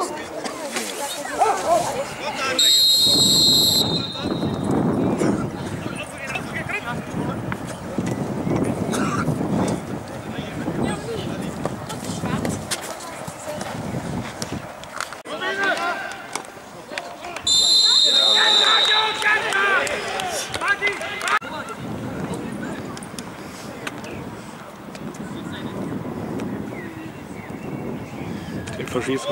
Den verschießen.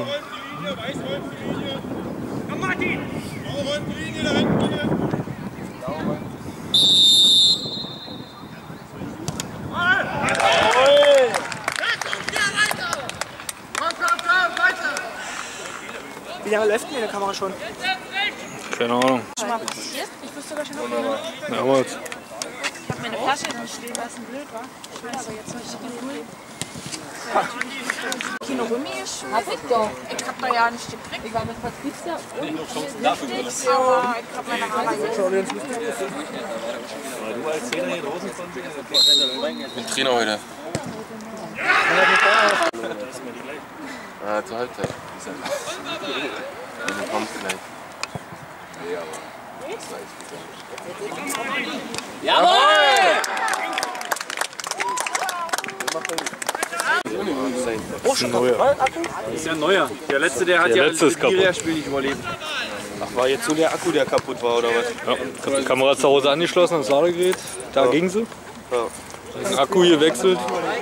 Komm Martin! Linie da hinten, bitte! Wie lange läuft denn die Kamera schon? Keine Ahnung. Schon mal passiert? Ich wusste sogar schon, ob Damals. ich habe meine Flasche nicht stehen lassen, blöd war. Ich weiß aber jetzt nicht cool. Kino Rumi ist hab ich doch. Ich hab da ja nicht gekriegt. Ich war mit Vertriebster und nicht, aber ich hab meine Haare Ich bin Trainer heute. Zur Halbzeit. Du kommst gleich. Nee, aber das war echt gut. Jawohl! Das ist ein neuer. Das ist ja ein neuer. Der letzte, der hat ja das Spiel nicht überlebt. Ach, war jetzt so der Akku, der kaputt war, oder was? Ja, ich habe die Kamera zu Hause angeschlossen, das Ladegerät. Da ging sie. Ja. Den Akku gewechselt.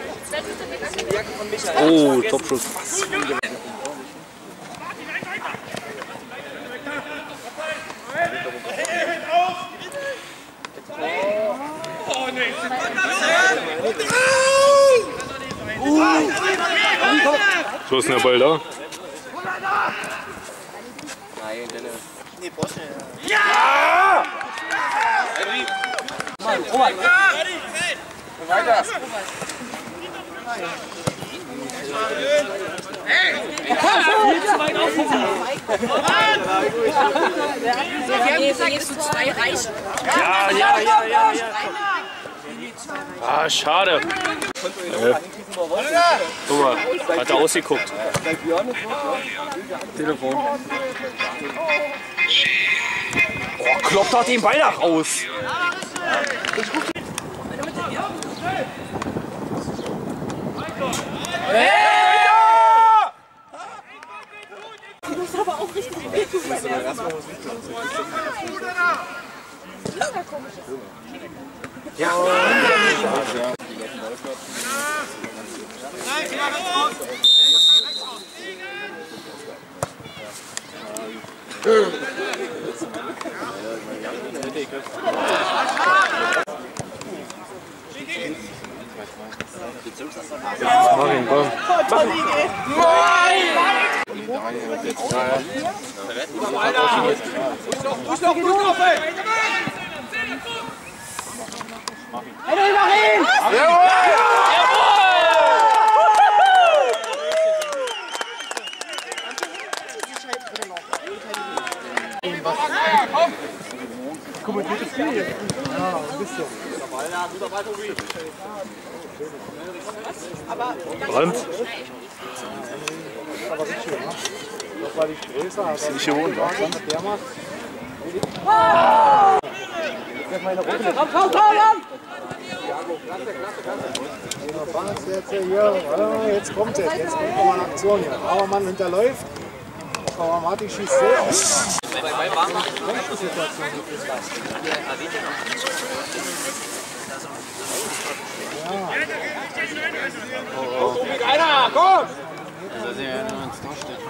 Oh, Topschuss. So ist denn der Ball da? Nein, Dennis. Nee, Bosche. Ja! Robert, Weiter! Wir haben gesagt, es zu 2 reichen. Ja. Ah, schade. Guck mal, hat er ausgeguckt. Telefon. Oh, kloppt doch den Ball nach aus. Du musst aber auch richtig viel tun. Ja. Mach ihn, komm. Kommentiertes Spiel. Ja, ein bisschen. Brand. Aber richtig schön, ne? Das war die größer, aber Ist nicht gewohnt, wa? der macht. Jetzt meine Runde. Jetzt kommt es. Jetzt kommt nochmal eine Aktion hier. Aber man hinterläuft. Aber Martin schießt so aus. Einer, komm! Das ist ja nur ins Tor steht.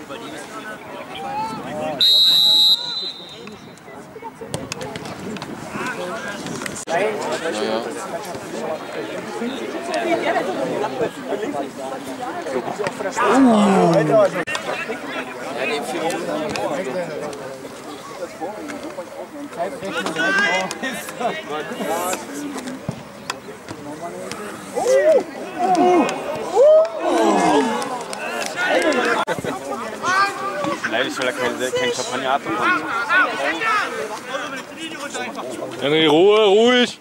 Leider weil er kein Champagner hat. Henry, Ruhe, ruhig.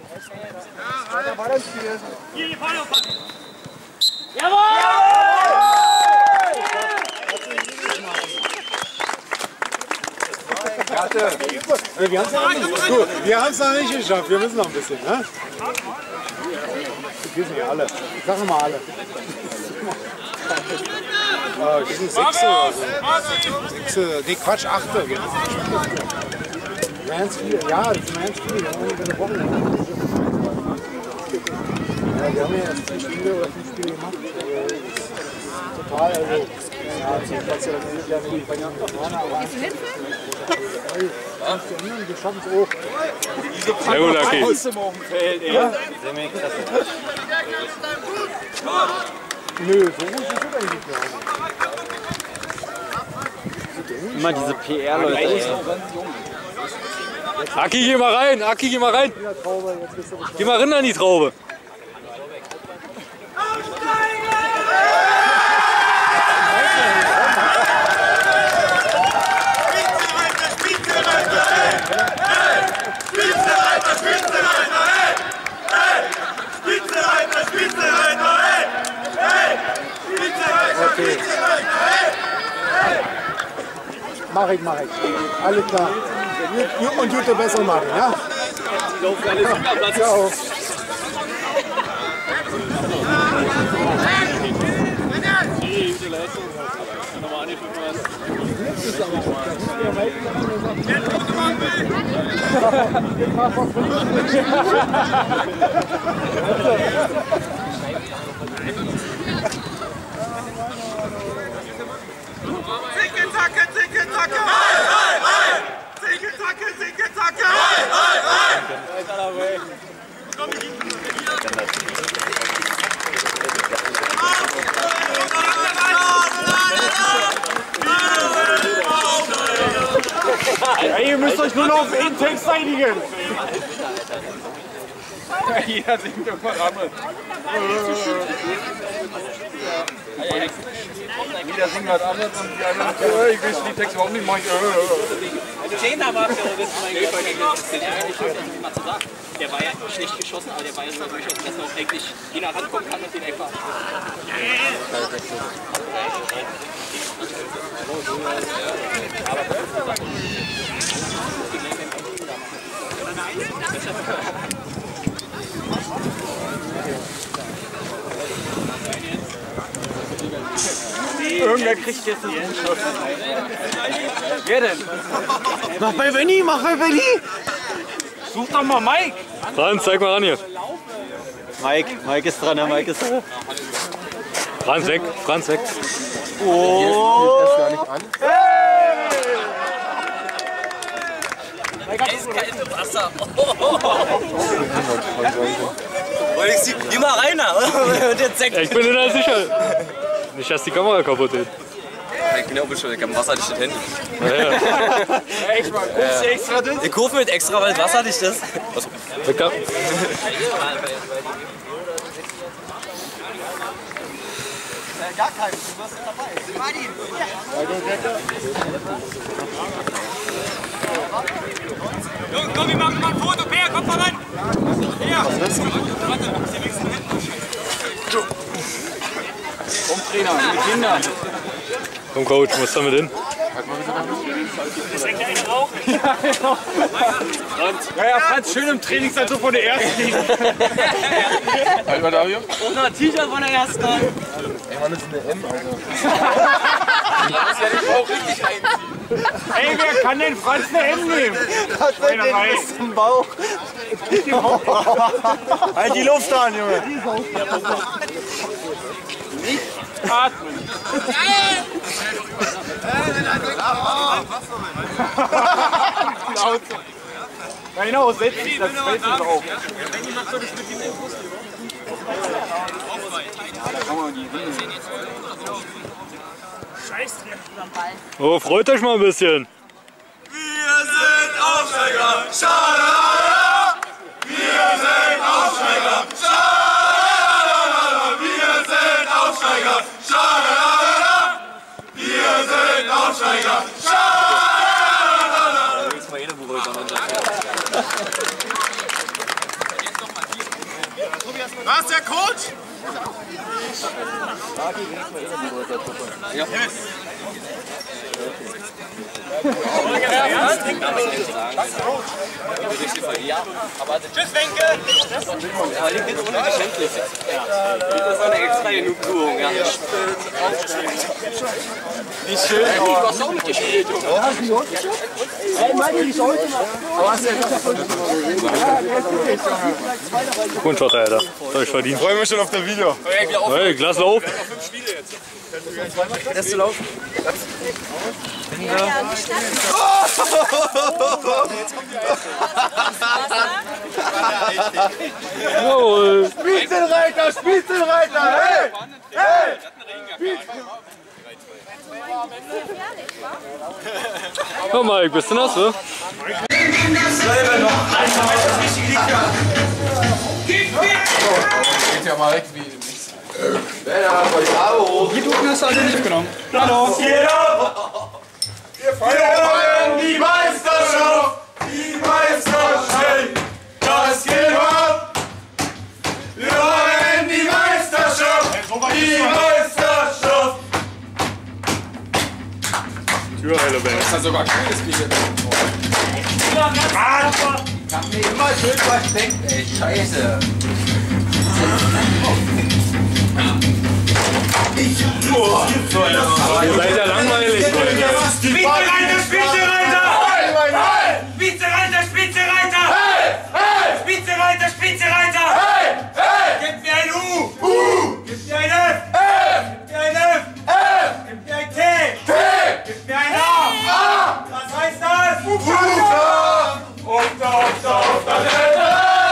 Jawohl! Wir haben es noch nicht geschafft, wir müssen noch ein bisschen. Ne? Wir sind ja alle. Sagen wir alle. Die sind Sechste oder so. Sechste, nee Quatsch, Achte. Ja, das sind ganz viele. Wir haben eine Woche. Ja, wir haben ja erst 4 Spiele oder 5 Spiele gemacht. Total, also. Ja, zum Platz ja nicht bei den Amerikanern, aber. Wir schaffen es auch. Sehr gut, Lucky. Nö, so gut ist es eigentlich nicht mehr. Immer diese PR-Leute. Aki, geh mal rein, Aki, geh mal rein. Geh mal rein an die Traube. Okay. Mach ich. Alles klar. Und gute Besserung machen, ja? Ciao. Ey, ihr müsst euch nur noch auf den Text einigen. Jeder singt irgendwas anderes. Jeder singt was anderes und die anderen ich will die Texte überhaupt nicht machen. Jena war das mal zu sagen. Der war ja schlecht geschossen, aber der war ja sogar durchaus, dass auch eigentlich Jena rankommen kann und den einfach. Irgendwer kriegt jetzt einen Schuss. Wer denn? Mach bei Benni! Such doch mal Mike! Franz, zeig mal ran hier. Mike ist dran, Mike ist dran. Franz weg. Oh! Das gar nicht an. Eiskalte Wasser. Geh mal rein, Ich bin nicht sicher. Nicht, dass die Kamera kaputt ist. Ich bin ja auch beschuldigt, ich hab ein wasserdichtes Handy. Ja. Echt mal, guckst du extra das? Ich kaufe mit extra, weil es wasserdicht ist. Gar keinen, du warst dabei. Martin! Komm, wir machen mal ein Foto. Peer, komm voran! Peer! Was ist das? Warte, du musst hier links hinten. Komm, Trainer, die Kinder. Komm, Coach, muss damit hin. Das hängt ja nicht rauchen. Ja, Franz, schön im Trainingsanzug von der ersten Liga. Halt mal da hier. Und noch ein T-Shirt von der ersten. Ey, Mann, das ist eine M, Alter. Das ist ja nicht auch richtig einziehen. Ey, wer kann denn Franz eine M nehmen? Bis zum Bauch. Halt die Luft an, Junge. Nicht atmen. Ja, genau, setz dich, das fällt uns auf. Oh, freut euch mal ein bisschen. Wir sind Aufsteiger! Schalala! Wir sind Aufsteiger! Schalala! Wir sind Aufsteiger! Schalala! Wir sind Aufsteiger! Schalala! Jetzt mal jede Buche Was, der Coach? Ja. Tschüss, Wenke! Aber die geht unverständlich. Das ist eine extra Genugtuung, ja. Wie schön. Du hast auch mitgespielt, Junge. Grundschotter, Alter. Das hab ich verdient. Freuen wir schon auf das Video. Hey, Glas Lauf. Lässt du laufen? Jawohl. Spitzenreiter, Spitzenreiter, hey! Hey! Komm mal, bist du nass, ne? Geht ja mal weg wie nichts. Die Duken hast du alle nicht genommen. Hallo! Wir feiern die Meisterschaft! Die Meisterschaft! Das geht ab! Wir feiern die Meisterschaft! Die Meisterschaft! Türheile, Ben. Das ist sogar kühles Bier. Hab mir immer schön versteckt, ey. Scheiße. Ihr seid ja langweilig, Leute. Spitzenreiter, Spitzenreiter! Spitzenreiter, Spitzenreiter! Spitzenreiter, Spitzenreiter! Gib mir ein U! Gib mir ein F! Gib mir ein F! Gib mir ein T! Gib mir ein A! Was heißt das? Und auf der Welt!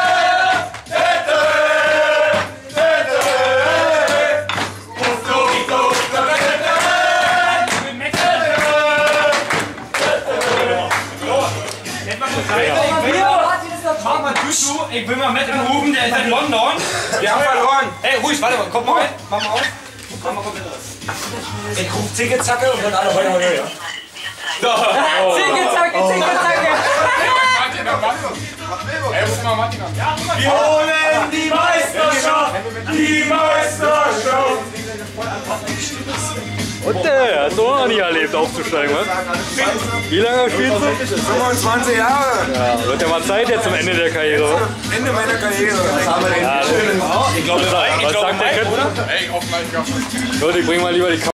Mach mal Tüschu, ich will mal mit anrufen, der ist in London. Wir haben verloren. Ey, ruhig, warte mal, komm mal rein. Mach mal auf. Mach mal komplett raus. Ich ruf Zicke-Zacke und dann alle heute, ja. Zicke-Zacke, Zicke-Zacke. Wir holen die Meisterschaft! Die Meisterschaft! Und der hat doch noch nie erlebt, aufzusteigen, was? Wie lange spielst du? 25 Jahre. Ja, wird ja mal Zeit jetzt zum Ende der Karriere. Ende meiner Karriere. Ja, was sagt der Kettner? Ey, auf mein Gott. Leute, ich bring mal lieber die Kamera.